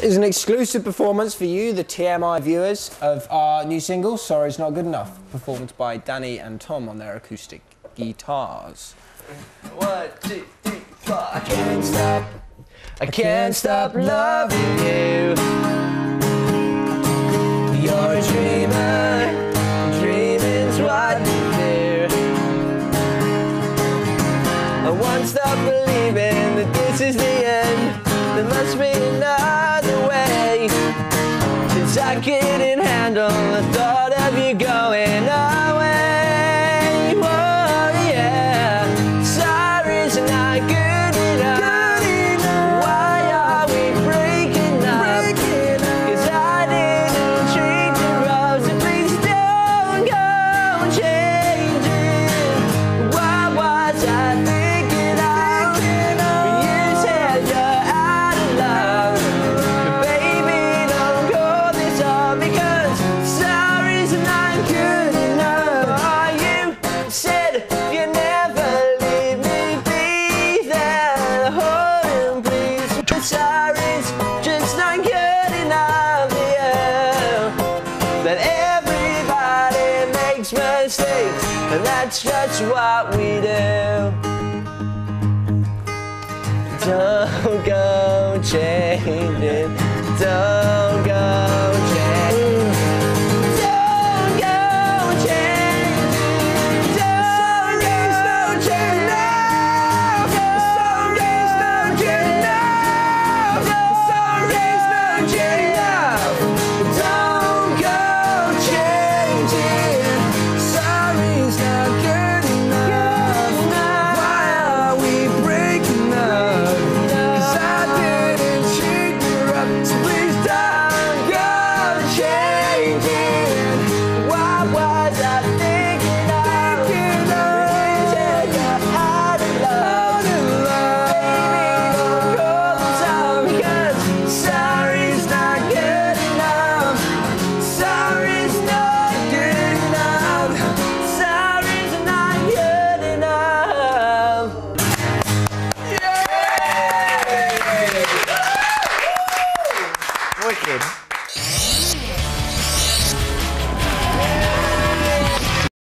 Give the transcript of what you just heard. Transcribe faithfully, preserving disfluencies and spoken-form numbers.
is an exclusive performance for you, the T M I viewers, of our new single, Sorry It's Not Good Enough, performance by Danny and Tom on their acoustic guitars. One, two, three, four. I can't stop, I can't stop loving you. You're a dreamer, dreaming's what you do. I won't stop believing that this is the end. There must be another way, 'cause I couldn't handle the thought of you going away. Whoa, yeah. Sorry's not good enough. Why are we breaking up? 'Cause I didn't treat you rough, so please don't go changing. What was I thinking of? You said you're out of love, but baby, don't call this off, because sorry's not good enough. Oh, you said you never leave me be there, holding please, but sorry's just not good enough, yeah. That everybody makes mistakes, and that's just what we do. Don't go changing, don't